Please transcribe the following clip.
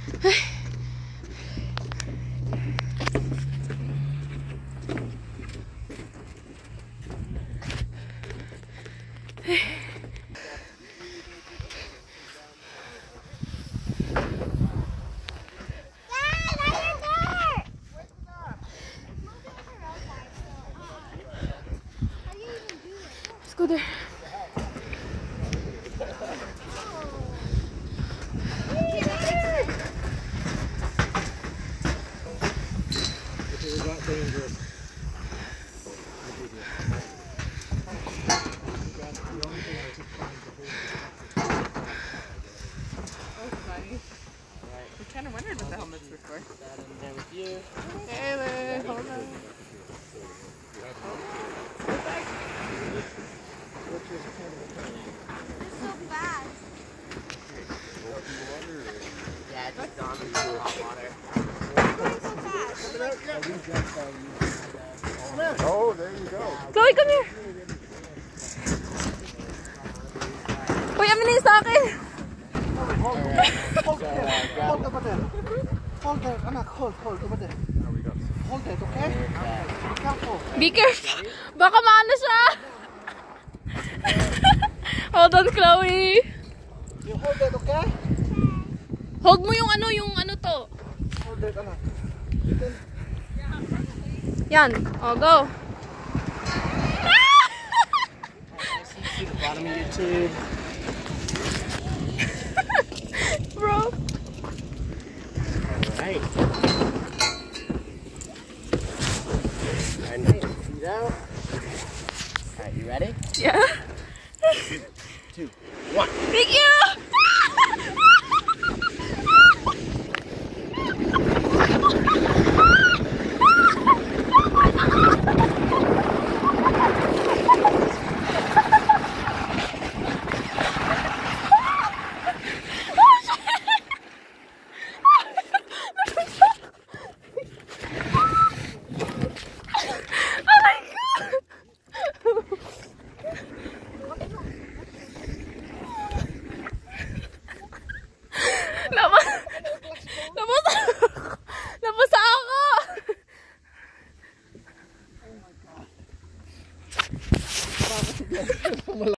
Let's go there. We kind of wondered what the helmets were for. Taylor, hold on. It's so fast. Yeah, it's just gone into hot water. Oh, there you go. Chloe, come here. Uy, aminin sa akin. Hold over there. Hold there, anak. Hold over there. Hold it, okay? Be careful. Be careful. Baka maano siya. Hold on, Chloe. You hold it, okay? Hold mo yung ano to. Hold it, anak. Yan. Oh, go. See the bottom of your tube. Bro. Alright. Alright, feet out. Alright, you ready? Yeah. 3, 2, 1. Thank you.